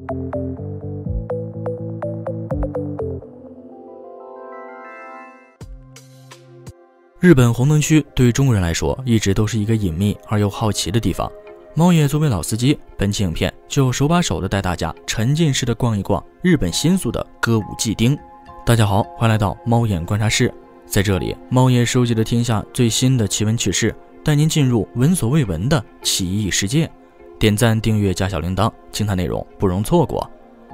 日本红灯区对中国人来说一直都是一个隐秘而又好奇的地方。猫爷作为老司机，本期影片就手把手的带大家沉浸式的逛一逛日本新宿的歌舞伎町。大家好，欢迎来到猫眼观察室，在这里，猫爷收集了天下最新的奇闻趣事，带您进入闻所未闻的奇异世界。点赞、订阅加小铃铛，精彩内容不容错过。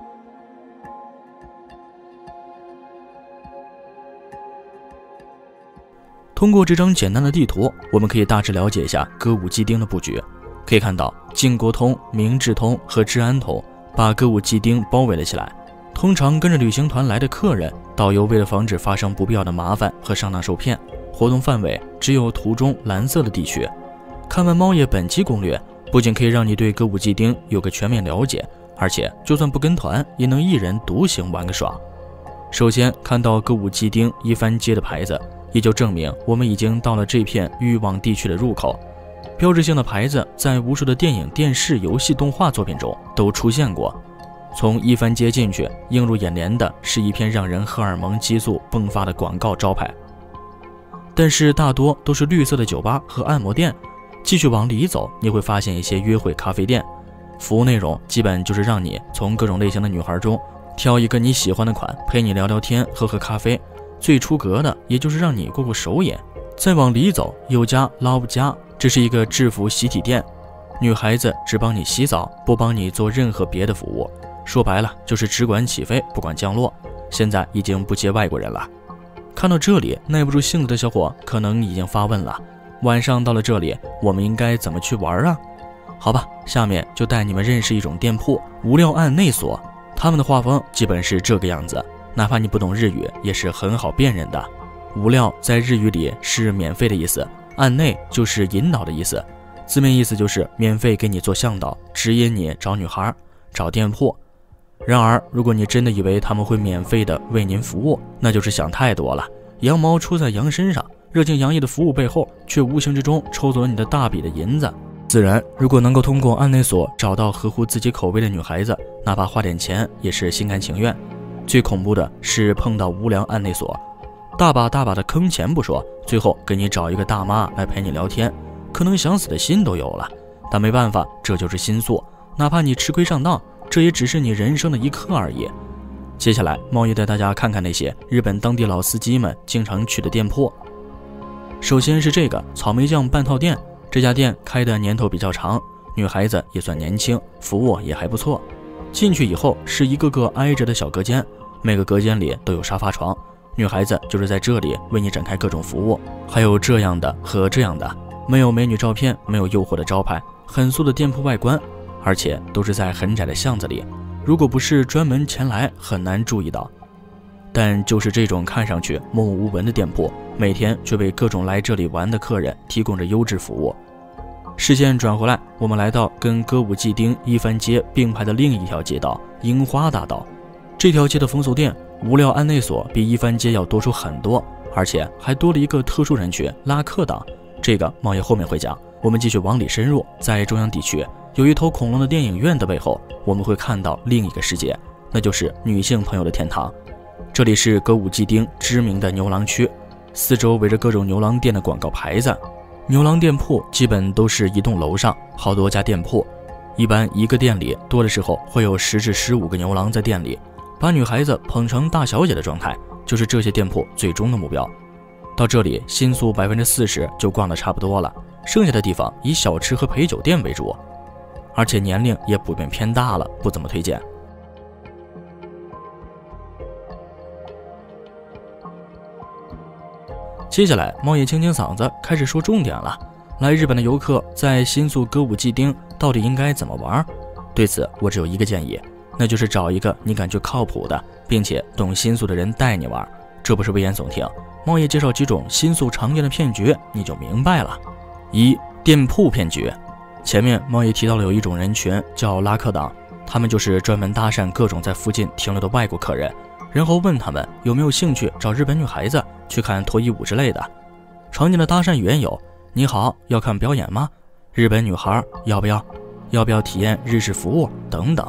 通过这张简单的地图，我们可以大致了解一下歌舞伎町的布局。可以看到，靖国通、明治通和治安通把歌舞伎町包围了起来。通常跟着旅行团来的客人，导游为了防止发生不必要的麻烦和上当受骗，活动范围只有图中蓝色的地区。看完猫爷本期攻略，不仅可以让你对歌舞伎町有个全面了解，而且就算不跟团，也能一人独行玩个爽。首先看到歌舞伎町一番街的牌子，也就证明我们已经到了这片欲望地区的入口。标志性的牌子在无数的电影、电视、游戏、动画作品中都出现过。从一番街进去，映入眼帘的是一片让人荷尔蒙激素迸发的广告招牌，但是大多都是绿色的酒吧和按摩店。继续往里走，你会发现一些约会咖啡店，服务内容基本就是让你从各种类型的女孩中挑一个你喜欢的款，陪你聊聊天，喝喝咖啡。最出格的也就是让你过过手瘾。再往里走，有家 Love 家，这是一个制服洗体店，女孩子只帮你洗澡，不帮你做任何别的服务，说白了就是只管起飞不管降落。现在已经不接外国人了。看到这里，耐不住性子的小伙可能已经发问了，晚上到了这里，我们应该怎么去玩啊？好吧，下面就带你们认识一种店铺——无料案内所。他们的画风基本是这个样子，哪怕你不懂日语，也是很好辨认的。无料在日语里是免费的意思，案内就是引导的意思，字面意思就是免费给你做向导，指引你找女孩、找店铺。然而，如果你真的以为他们会免费的为您服务，那就是想太多了。羊毛出在羊身上，热情洋溢的服务背后，却无形之中抽走了你的大笔的银子。自然，如果能够通过案内所找到合乎自己口味的女孩子，哪怕花点钱也是心甘情愿。最恐怖的是碰到无良案内所，大把的坑钱不说，最后给你找一个大妈来陪你聊天，可能想死的心都有了。但没办法，这就是新宿，哪怕你吃亏上当，这也只是你人生的一课而已。接下来，猫爷带大家看看那些日本当地老司机们经常去的店铺。首先是这个草莓酱半套店，这家店开的年头比较长，女孩子也算年轻，服务也还不错。进去以后是一个个挨着的小隔间，每个隔间里都有沙发床，女孩子就是在这里为你展开各种服务，还有这样的和这样的，没有美女照片，没有诱惑的招牌，很素的店铺外观，而且都是在很窄的巷子里，如果不是专门前来，很难注意到。但就是这种看上去默默无闻的店铺，每天却为各种来这里玩的客人提供着优质服务。视线转回来，我们来到跟歌舞伎町一番街并排的另一条街道——樱花大道。这条街的风俗店无料案内所比一番街要多出很多，而且还多了一个特殊人群——拉客党。这个猫爷后面会讲。我们继续往里深入，在中央地区有一头恐龙的电影院的背后，我们会看到另一个世界，那就是女性朋友的天堂。这里是歌舞伎町知名的牛郎区，四周围着各种牛郎店的广告牌子。牛郎店铺基本都是一栋楼上好多家店铺，一般一个店里多的时候会有10至15个牛郎在店里，把女孩子捧成大小姐的状态，就是这些店铺最终的目标。到这里，新宿40%就逛得差不多了，剩下的地方以小吃和陪酒店为主，而且年龄也普遍偏大了，不怎么推荐。接下来，猫爷清嗓子，开始说重点了。来日本的游客在新宿歌舞伎町到底应该怎么玩？对此，我只有一个建议，那就是找一个你感觉靠谱的，并且懂新宿的人带你玩。这不是危言耸听，猫爷介绍几种新宿常见的骗局，你就明白了。1、店铺骗局。前面猫爷提到了有一种人群叫拉客党，他们就是专门搭讪各种在附近停留的外国客人，然后问他们有没有兴趣找日本女孩子去看脱衣舞之类的。常见的搭讪语言有：你好，要看表演吗？日本女孩要不要体验日式服务等等。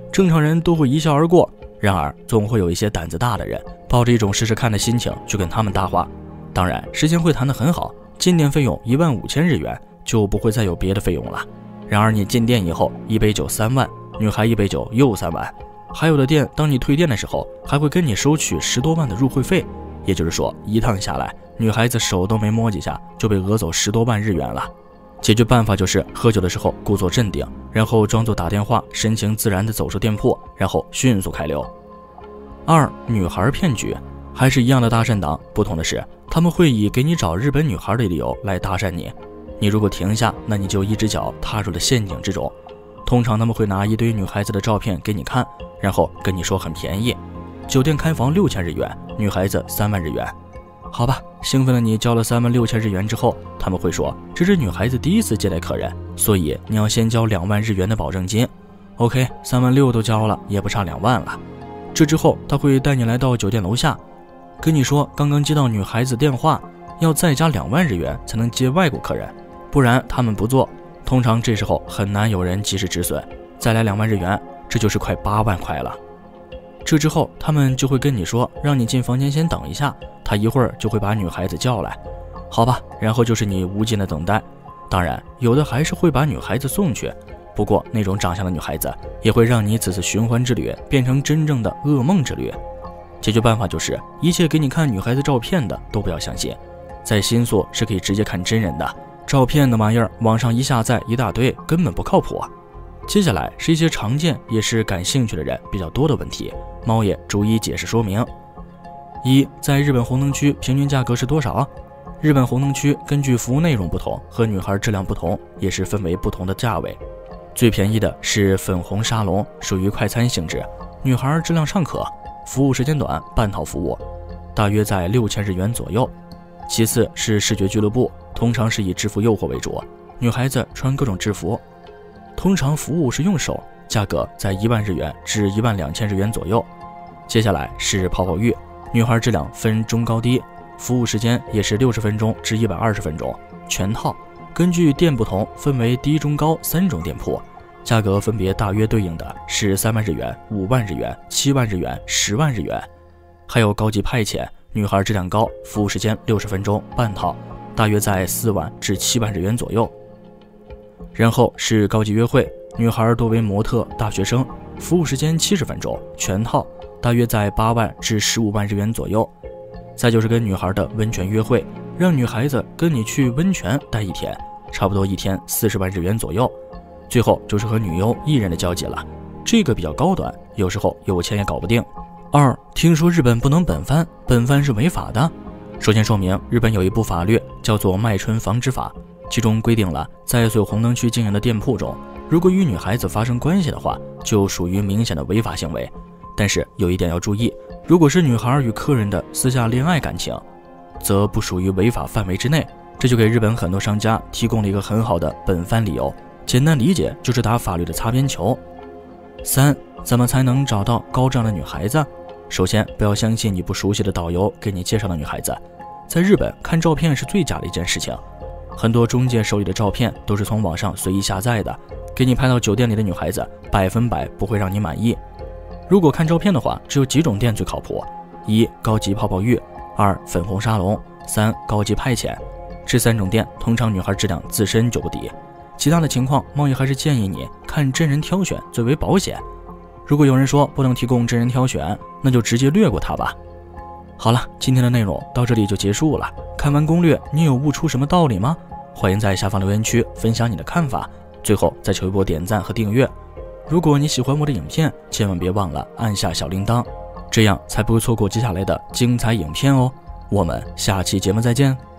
正常人都会一笑而过，然而总会有一些胆子大的人，抱着一种试试看的心情去跟他们搭话。当然事先会谈得很好，进店费用15000日元，就不会再有别的费用了。然而你进店以后，一杯酒3万，女孩一杯酒又3万，还有的店当你退店的时候，还会跟你收取10多万的入会费。也就是说，一趟下来，女孩子手都没摸几下就被讹走10多万日元了。解决办法就是喝酒的时候故作镇定，然后装作打电话，神情自然地走出店铺，然后迅速开溜。2. 女孩骗局，还是一样的搭讪党，不同的是他们会以给你找日本女孩的理由来搭讪你。你如果停下，那你就一只脚踏入了陷阱之中。通常他们会拿一堆女孩子的照片给你看，然后跟你说很便宜，酒店开房6000日元，女孩子3万日元。好吧，兴奋了你交了36000日元之后，他们会说这是女孩子第一次接待客人，所以你要先交2万日元的保证金。 OK， 36000都交了，也不差2万了。这之后他会带你来到酒店楼下，跟你说刚刚接到女孩子电话，要再加2万日元才能接外国客人，不然他们不做。通常这时候很难有人及时止损，再来2万日元，这就是快8万块了。这之后他们就会跟你说让你进房间先等一下，他一会儿就会把女孩子叫来。好吧，然后就是你无尽的等待。当然有的还是会把女孩子送去，不过那种长相的女孩子也会让你此次寻欢之旅变成真正的噩梦之旅。解决办法就是一切给你看女孩子照片的都不要相信，在新宿是可以直接看真人的，照片的玩意儿网上一下载一大堆，根本不靠谱。接下来是一些常见也是感兴趣的人比较多的问题，猫爷逐一解释说明。1. 在日本红灯区平均价格是多少？日本红灯区根据服务内容不同和女孩质量不同，也是分为不同的价位。最便宜的是粉红沙龙，属于快餐性质，女孩质量尚可，服务时间短，半套服务，大约在6000日元左右。其次是视觉俱乐部，通常是以制服诱惑为主，女孩子穿各种制服，通常服务是用手，价格在1万日元至12000日元左右。接下来是泡泡浴，女孩质量分中高低，服务时间也是60分钟至120分钟，全套。根据店不同，分为低中高3种店铺，价格分别大约对应的是3万日元、5万日元、7万日元、10万日元。还有高级派遣，女孩质量高，服务时间60分钟，半套，大约在4万至7万日元左右。然后是高级约会，女孩多为模特、大学生，服务时间70分钟，全套，大约在8万至15万日元左右。再就是跟女孩的温泉约会，让女孩子跟你去温泉待1天，差不多1天40万日元左右。最后就是和女优艺人的交集了，这个比较高端，有时候有钱也搞不定。2. 听说日本不能本番，本番是违法的。首先说明，日本有一部法律叫做卖春防止法，其中规定了在所有红灯区经营的店铺中，如果与女孩子发生关系的话，就属于明显的违法行为。但是有一点要注意，如果是女孩与客人的私下恋爱感情，则不属于违法范围之内。这就给日本很多商家提供了一个很好的本番理由，简单理解就是打法律的擦边球。3. 怎么才能找到高质量的女孩子？首先不要相信你不熟悉的导游给你介绍的女孩子，在日本看照片是最假的一件事情，很多中介手里的照片都是从网上随意下载的，给你拍到酒店里的女孩子100%不会让你满意。如果看照片的话，只有几种店最靠谱：1. 高级泡泡浴，2. 粉红沙龙，3. 高级派遣。这3种店通常女孩质量自身就不低，其他的情况猫爷还是建议你看真人挑选最为保险。如果有人说不能提供真人挑选，那就直接略过它吧。好了，今天的内容到这里就结束了。看完攻略，你有悟出什么道理吗？欢迎在下方留言区分享你的看法。最后再求一波点赞和订阅。如果你喜欢我的影片，千万别忘了按下小铃铛，这样才不会错过接下来的精彩影片哦。我们下期节目再见。